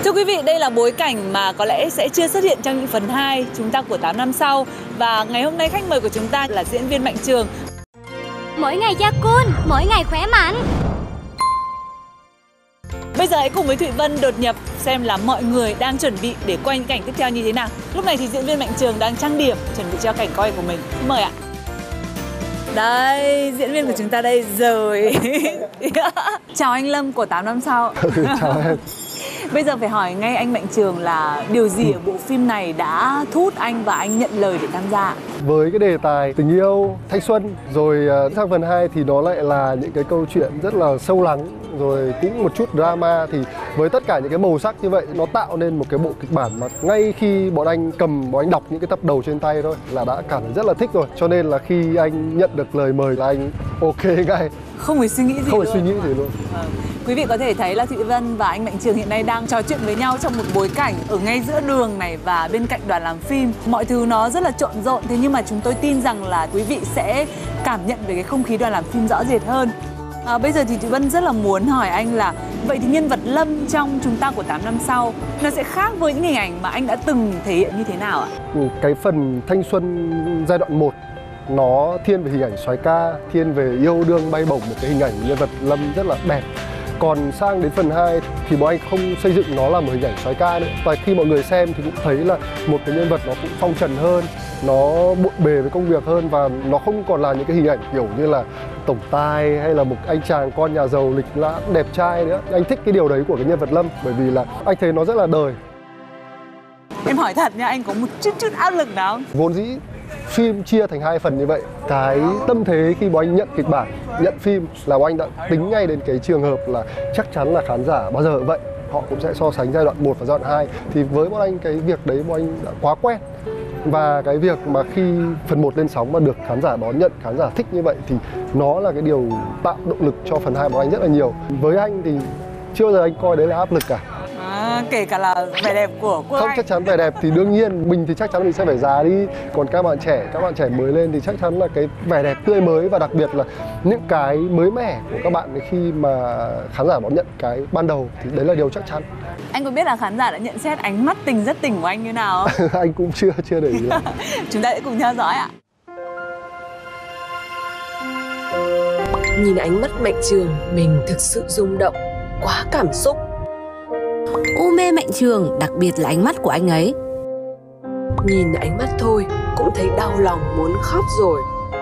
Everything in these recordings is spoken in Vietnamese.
Thưa quý vị, đây là bối cảnh mà có lẽ sẽ chưa xuất hiện trong những phần 2 chúng ta của 8 năm sau. Và ngày hôm nay khách mời của chúng ta là diễn viên Mạnh Trường. Mỗi ngày gia cun, mỗi ngày khỏe mạnh. Bây giờ hãy cùng với Thụy Vân đột nhập xem là mọi người đang chuẩn bị để quay những cảnh tiếp theo như thế nào. Lúc này thì diễn viên Mạnh Trường đang trang điểm, chuẩn bị cho cảnh quay của mình. Mời ạ. Đây, diễn viên của chúng ta đây rồi. Chào anh Lâm của 8 năm sau. Chào em. Bây giờ phải hỏi ngay anh Mạnh Trường là điều gì ở bộ phim này đã thu hút anh và anh nhận lời để tham gia? Với cái đề tài tình yêu, thanh xuân, rồi sang phần 2 thì nó lại là những cái câu chuyện rất là sâu lắng, rồi cũng một chút drama. Thì với tất cả những cái màu sắc như vậy, nó tạo nên một cái bộ kịch bản mà ngay khi bọn anh đọc những cái tập đầu trên tay thôi là đã cảm thấy rất là thích rồi. Cho nên là khi anh nhận được lời mời là anh ok ngay. Không phải suy nghĩ gì Không phải suy nghĩ gì luôn. Quý vị có thể thấy là Thụy Vân và anh Mạnh Trường hiện nay đang trò chuyện với nhau trong một bối cảnh ở ngay giữa đường này và bên cạnh đoàn làm phim. Mọi thứ nó rất là trộn rộn, thế nhưng mà chúng tôi tin rằng là quý vị sẽ cảm nhận về cái không khí đoàn làm phim rõ rệt hơn. Bây giờ thì Thụy Vân rất là muốn hỏi anh là vậy thì nhân vật Lâm trong chúng ta của 8 năm sau nó sẽ khác với những hình ảnh mà anh đã từng thể hiện như thế nào ạ? Cái phần thanh xuân giai đoạn 1 nó thiên về hình ảnh soái ca, thiên về yêu đương bay bổng, một cái hình ảnh nhân vật Lâm rất là đẹp. Còn sang đến phần 2 thì bọn anh không xây dựng nó là một hình ảnh soái ca nữa. Và khi mọi người xem thì cũng thấy là một cái nhân vật nó cũng phong trần hơn, nó bộn bề với công việc hơn, và nó không còn là những cái hình ảnh kiểu như là tổng tài hay là một anh chàng con nhà giàu lịch lãm đẹp trai nữa. Anh thích cái điều đấy của cái nhân vật Lâm, bởi vì là anh thấy nó rất là đời. Em hỏi thật nha, anh có một chút áp lực nào không? Vốn dĩ phim chia thành 2 phần như vậy, cái tâm thế khi bọn anh nhận kịch bản, nhận phim là bọn anh đã tính ngay đến cái trường hợp là chắc chắn là khán giả bao giờ vậy họ cũng sẽ so sánh giai đoạn 1 và giai đoạn 2. Thì với bọn anh cái việc đấy bọn anh đã quá quen. Và cái việc mà khi phần 1 lên sóng mà được khán giả đón nhận, khán giả thích như vậy thì nó là cái điều tạo động lực cho phần 2 bọn anh rất là nhiều. Với anh thì chưa bao giờ anh coi đấy là áp lực cả. Kể cả là vẻ đẹp của Quốc Không, Anh. chắc chắn vẻ đẹp thì đương nhiên mình thì chắc chắn mình sẽ phải già đi. Còn các bạn trẻ mới lên thì chắc chắn là cái vẻ đẹp tươi mới, và đặc biệt là những cái mới mẻ của các bạn khi mà khán giả đón nhận cái ban đầu thì đấy là điều chắc chắn. Anh có biết là khán giả đã nhận xét ánh mắt tình rất tình của anh như nào không? Anh cũng chưa để ý lắm. Chúng ta sẽ cùng theo dõi ạ. Nhìn ánh mắt Mạnh Trường, mình thực sự rung động, quá cảm xúc. U mê Mạnh Trường, đặc biệt là ánh mắt của anh ấy. Nhìn ánh mắt thôi cũng thấy đau lòng muốn khóc rồi.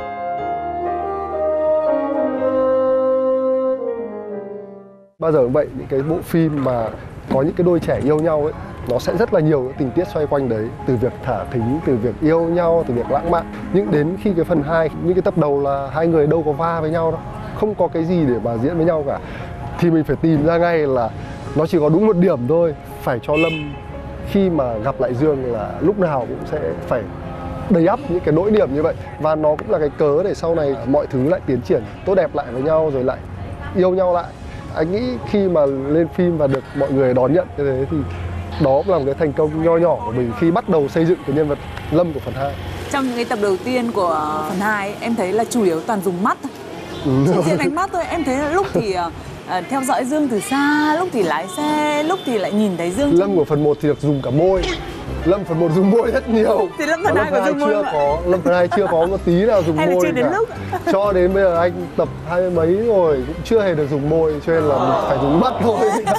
Bao giờ cũng vậy, những cái bộ phim mà có những cái đôi trẻ yêu nhau ấy, nó sẽ rất là nhiều những tình tiết xoay quanh đấy. Từ việc thả thính, từ việc yêu nhau, từ việc lãng mạn. Nhưng đến khi cái phần 2, những cái tập đầu là hai người đâu có va với nhau đâu, không có cái gì để mà diễn với nhau cả, thì mình phải tìm ra ngay là nó chỉ có đúng một điểm thôi, phải cho Lâm khi mà gặp lại Dương là lúc nào cũng sẽ phải đầy ắp những cái nỗi điểm như vậy. Và nó cũng là cái cớ để sau này mọi thứ lại tiến triển tốt đẹp lại với nhau, rồi lại yêu nhau lại. Anh nghĩ khi mà lên phim và được mọi người đón nhận như thế thì đó cũng là một cái thành công nho nhỏ của mình khi bắt đầu xây dựng cái nhân vật Lâm của phần 2. Trong những cái tập đầu tiên của phần 2 ấy, em thấy là chủ yếu toàn dùng mắt thôi. Chỉ diện ánh mắt thôi. Em thấy là lúc thì theo dõi Dương từ xa, lúc thì lái xe, lúc thì lại nhìn thấy Dương. Lâm của phần 1 thì được dùng cả môi. Lâm phần 1 dùng môi rất nhiều. Thì Lâm phần 2 có dùng môi không? Lâm phần 2 chưa có một tí nào dùng hay môi. Hay là chưa đến lúc? Cho đến bây giờ anh tập 20 mấy rồi cũng chưa hề được dùng môi, cho nên là mình phải dùng mắt thôi.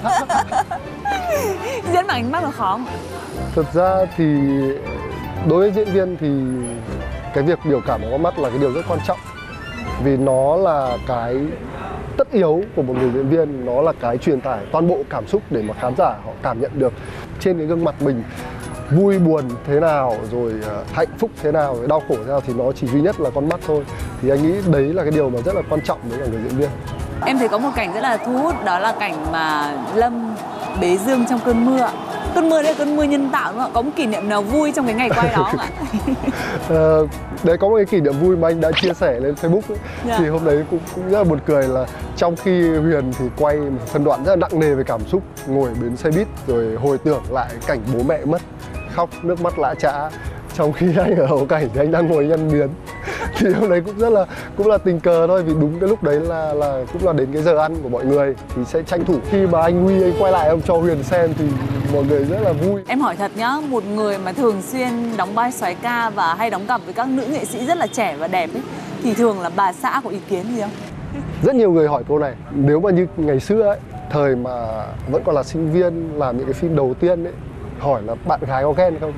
Diễn bằng ánh mắt là khó không? Thật ra thì đối với diễn viên thì cái việc biểu cảm bằng con mắt là cái điều rất quan trọng. Vì nó là cái tất yếu của một người diễn viên, nó là cái truyền tải toàn bộ cảm xúc để mà khán giả họ cảm nhận được trên cái gương mặt mình vui buồn thế nào, rồi hạnh phúc thế nào, đau khổ thế nào, thì nó chỉ duy nhất là con mắt thôi. Thì anh nghĩ đấy là cái điều mà rất là quan trọng với cả người diễn viên. Em thấy có một cảnh rất là thu hút, đó là cảnh mà Lâm bế Dương trong cơn mưa. Cơn mưa đấy là cơn mưa nhân tạo đúng không ạ? Có một kỷ niệm nào vui trong cái ngày quay đó không ạ? Đấy, có một cái kỷ niệm vui mà anh đã chia sẻ lên Facebook ấy. Thì hôm đấy cũng rất là buồn cười là trong khi Huyền thì quay một phân đoạn rất là nặng nề về cảm xúc, ngồi bến xe buýt rồi hồi tưởng lại cảnh bố mẹ mất, khóc nước mắt lã chã. Trong khi anh ở hậu cảnh thì anh đang ngồi nhăn miến. Thì hôm đấy cũng là tình cờ thôi, vì đúng cái lúc đấy là cũng là đến cái giờ ăn của mọi người, thì sẽ tranh thủ khi mà anh Huy anh quay lại ông cho Huyền xem thì mọi người rất là vui. Em hỏi thật nhá, một người mà thường xuyên đóng vai soái ca và hay đóng cặp với các nữ nghệ sĩ rất là trẻ và đẹp ấy, thì thường là bà xã có ý kiến gì không? Rất nhiều người hỏi câu này. Nếu mà như ngày xưa ấy, thời mà vẫn còn là sinh viên làm những cái phim đầu tiên ấy, hỏi là bạn gái có ghen không,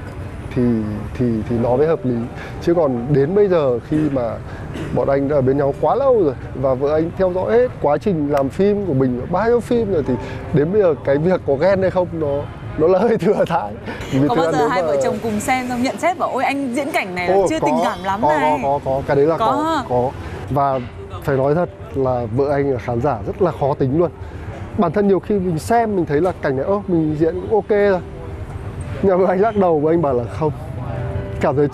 thì nó mới hợp lý. Chứ còn đến bây giờ khi mà bọn anh đã ở bên nhau quá lâu rồi và vợ anh theo dõi hết quá trình làm phim của mình, bao nhiêu phim rồi, thì đến bây giờ cái việc có ghen hay không nó là hơi thừa thãi. Có bao giờ hai vợ chồng cùng xem xong nhận xét bảo ôi anh diễn cảnh này là chưa tình cảm lắm này? Có, cái đấy là có. Và phải nói thật là vợ anh là khán giả rất là khó tính luôn. Bản thân nhiều khi mình xem mình thấy là cảnh này mình diễn cũng ok rồi, nhà vợ anh lắc đầu, vợ anh bảo là không, cảm thấy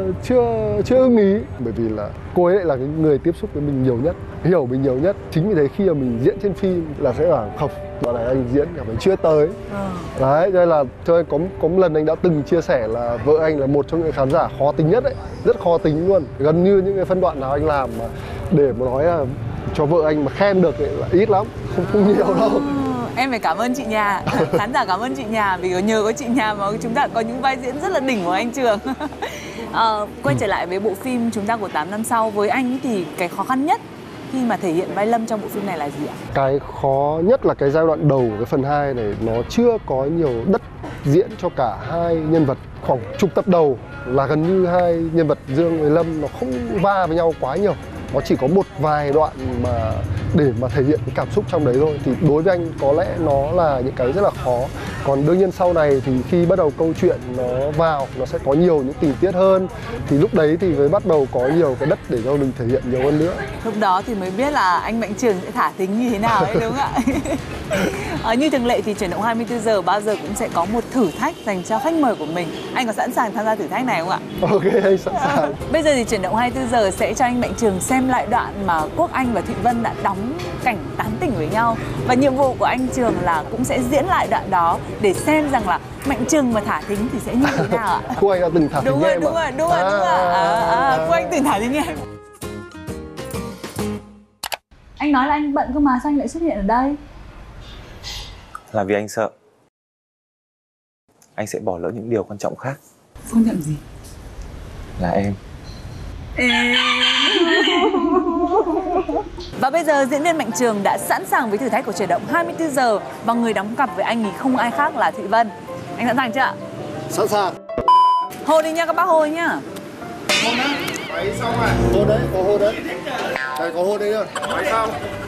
chưa ưng ý, bởi vì là cô ấy lại là cái người tiếp xúc với mình nhiều nhất, hiểu mình nhiều nhất. Chính vì thế khi mà mình diễn trên phim là sẽ bảo không, đoạn này anh diễn cảm thấy chưa tới. Đấy, cho nên là có một lần anh đã từng chia sẻ là vợ anh là một trong những khán giả khó tính nhất đấy, rất khó tính luôn. Gần như những cái phân đoạn nào anh làm mà để mà nói là cho vợ anh mà khen được ấy là ít lắm, không nhiều đâu. Em phải cảm ơn chị Nhà, khán giả cảm ơn chị Nhà, vì nhờ có chị Nhà mà chúng ta có những vai diễn rất là đỉnh của anh Trường. Quay trở lại với bộ phim Chúng Ta Của 8 Năm Sau, với anh thì cái khó khăn nhất khi mà thể hiện vai Lâm trong bộ phim này là gì ạ? Cái khó nhất là cái giai đoạn đầu của cái phần 2 này, nó chưa có nhiều đất diễn cho cả hai nhân vật. Khoảng chục tập đầu là gần như hai nhân vật Dương với Lâm nó không va với nhau quá nhiều. Nó chỉ có một vài đoạn mà để mà thể hiện cái cảm xúc trong đấy thôi. Thì đối với anh có lẽ nó là những cái rất là khó. Còn đương nhiên sau này thì khi bắt đầu câu chuyện nó vào, nó sẽ có nhiều những tình tiết hơn. Thì lúc đấy thì mới bắt đầu có nhiều cái đất để cho mình thể hiện nhiều hơn nữa. Lúc đó thì mới biết là anh Mạnh Trường sẽ thả thính như thế nào ấy, đúng không ạ? Như thường lệ thì Chuyển động 24 giờ bao giờ cũng sẽ có một thử thách dành cho khách mời của mình. Anh có sẵn sàng tham gia thử thách này không ạ? Ok, anh sẵn sàng. Bây giờ thì Chuyển động 24 giờ sẽ cho anh Mạnh Trường xem lại đoạn mà Quốc Anh và Thụy Vân đã đóng cảnh tán tỉnh với nhau. Và nhiệm vụ của anh Trường là cũng sẽ diễn lại đoạn đó để xem rằng là Mạnh Trường mà thả thính thì sẽ như thế nào ạ? Quốc Anh đã từng thả thính em ạ. Đúng rồi. Quốc Anh từng thả thính em. Anh nói là anh bận cơ mà, sao anh lại xuất hiện ở đây? Là vì anh sợ anh sẽ bỏ lỡ những điều quan trọng khác. Quan trọng gì? Là em. Và bây giờ diễn viên Mạnh Trường đã sẵn sàng với thử thách của Chuyển động 24 giờ và người đóng cặp với anh thì không ai khác là Thụy Vân. Anh sẵn sàng chưa ạ? Sẵn sàng. Hô đi nha các bác, hô nhá. Hô đã. Máy xong rồi. Hô đấy, có hô đấy. Đây có hô đấy rồi. Máy xong.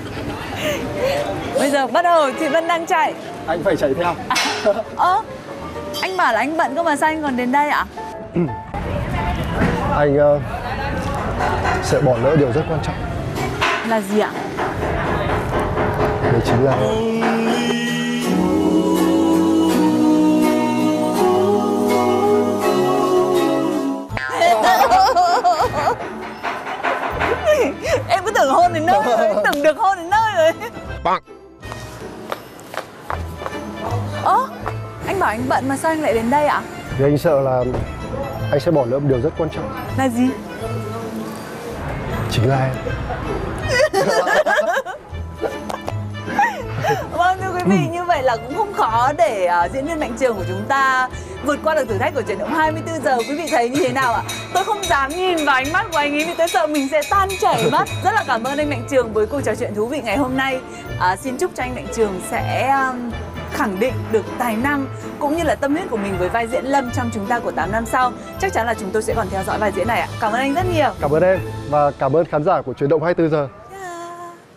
Bây giờ bắt đầu, Thụy Vân đang chạy. Anh phải chạy theo. Anh bảo là anh bận cơ mà, sao anh còn đến đây ạ? Anh sẽ bỏ lỡ điều rất quan trọng. Là gì ạ? Đấy chính là Em cứ tưởng hôn đến nơi rồi, tưởng được hôn đến nơi rồi. Anh bảo anh bận mà sao anh lại đến đây ạ? vì anh sợ là anh sẽ bỏ lỡ một điều rất quan trọng. Là gì? Chính là em. Vâng, thưa quý vị, như vậy là cũng không khó để diễn viên Mạnh Trường của chúng ta vượt qua được thử thách của Chuyển động 24 giờ. Quý vị thấy như thế nào ạ? Tôi không dám nhìn vào ánh mắt của anh ấy vì tôi sợ mình sẽ tan chảy mất. Rất là cảm ơn anh Mạnh Trường với cuộc trò chuyện thú vị ngày hôm nay. Xin chúc cho anh Mạnh Trường sẽ khẳng định được tài năng cũng như là tâm huyết của mình với vai diễn Lâm trong Chúng Ta Của 8 Năm Sau. Chắc chắn là chúng tôi sẽ còn theo dõi vai diễn này ạ. Cảm ơn anh rất nhiều. Cảm ơn em và cảm ơn khán giả của Chuyển động 24 giờ.